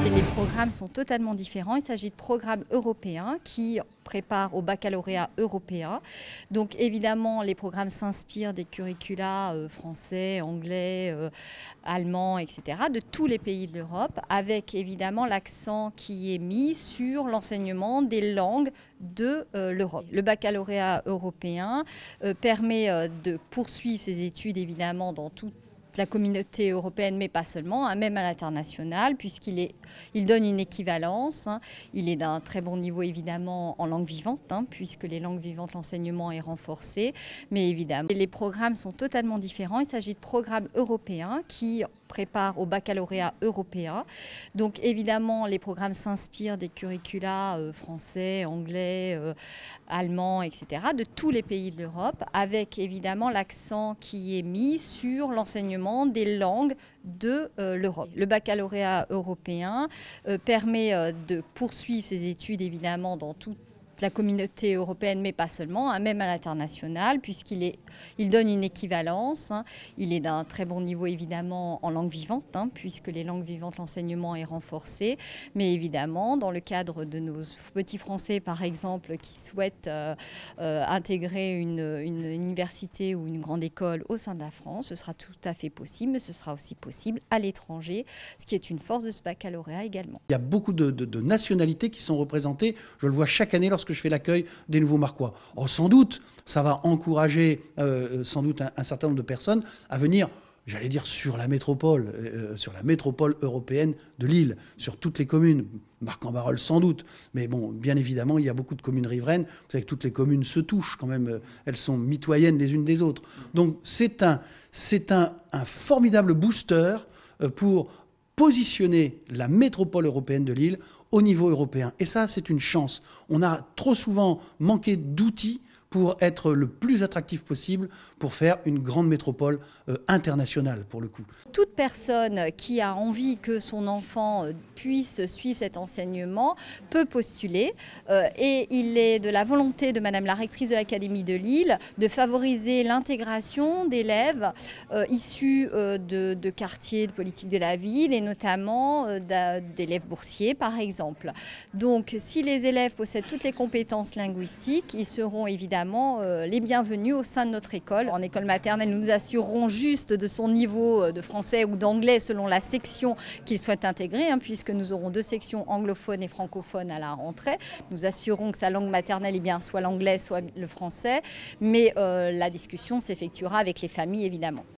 Les programmes sont totalement différents. Il s'agit de programmes européens qui préparent au baccalauréat européen. Donc évidemment, les programmes s'inspirent des curricula français, anglais, allemand, etc., de tous les pays de l'Europe, avec évidemment l'accent qui est mis sur l'enseignement des langues de l'Europe. Le baccalauréat européen permet de poursuivre ses études évidemment dans toute la communauté européenne, mais pas seulement, même à l'international, il donne une équivalence. Il est d'un très bon niveau évidemment en langue vivante, puisque les langues vivantes, l'enseignement est renforcé. Mais évidemment, les programmes sont totalement différents. Il s'agit de programmes européens qui préparent au baccalauréat européen. Donc évidemment, les programmes s'inspirent des curricula français, anglais, allemand, etc., de tous les pays de l'Europe, avec évidemment l'accent qui est mis sur l'enseignement des langues de l'Europe. Le baccalauréat européen permet de poursuivre ses études évidemment dans toute la communauté européenne, mais pas seulement, même à l'international, il donne une équivalence. Il est d'un très bon niveau évidemment en langue vivante, puisque les langues vivantes, l'enseignement est renforcé. Mais évidemment, dans le cadre de nos petits Français, par exemple, qui souhaitent intégrer une université ou une grande école au sein de la France, ce sera tout à fait possible, mais ce sera aussi possible à l'étranger, ce qui est une force de ce baccalauréat également. Il y a beaucoup de nationalités qui sont représentées. Je le vois chaque année lorsque je fais l'accueil des nouveaux Marquois. Oh, sans doute, ça va encourager sans doute un certain nombre de personnes à venir, j'allais dire, sur la métropole européenne de Lille, sur toutes les communes. Marc-en-Barœul sans doute, mais bon, bien évidemment, il y a beaucoup de communes riveraines. Vous savez que toutes les communes se touchent quand même, elles sont mitoyennes les unes des autres. Donc c'est un formidable booster pour positionner la métropole européenne de Lille au niveau européen. Et ça, c'est une chance. On a trop souvent manqué d'outils pour être le plus attractif possible, pour faire une grande métropole internationale, pour le coup. Toute personne qui a envie que son enfant puisse suivre cet enseignement peut postuler. Et il est de la volonté de Madame la rectrice de l'Académie de Lille de favoriser l'intégration d'élèves issus de quartiers de politique de la ville et notamment d'élèves boursiers, par exemple. Donc, si les élèves possèdent toutes les compétences linguistiques, ils seront évidemment les bienvenus au sein de notre école. En école maternelle, nous nous assurerons juste de son niveau de français ou d'anglais selon la section qu'il souhaite intégrer, puisque nous aurons 2 sections anglophones et francophones à la rentrée. Nous assurons que sa langue maternelle soit l'anglais, soit le français, mais la discussion s'effectuera avec les familles évidemment.